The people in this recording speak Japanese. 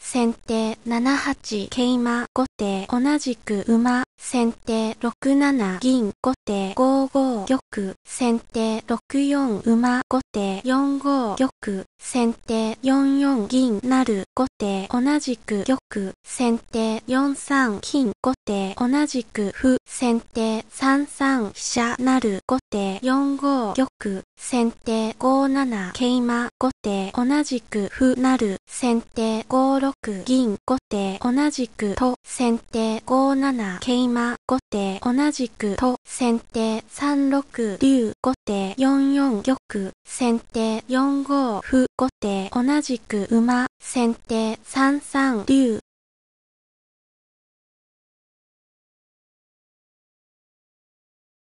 先手7八桂馬、後手同じく馬、先手6七銀、後手5五玉、先手6四馬、後手4五玉、先手4四銀成、後手同じく玉、先手4三金、後手同じく歩、先手3三飛車成、後手4五玉、先手5七桂馬、後手同じく歩成、先手5六銀、後手同じくと、先手5七桂馬、後手同じくと、先手3六竜、後手4四玉、先手4五歩、後手同じく馬、先手3三竜、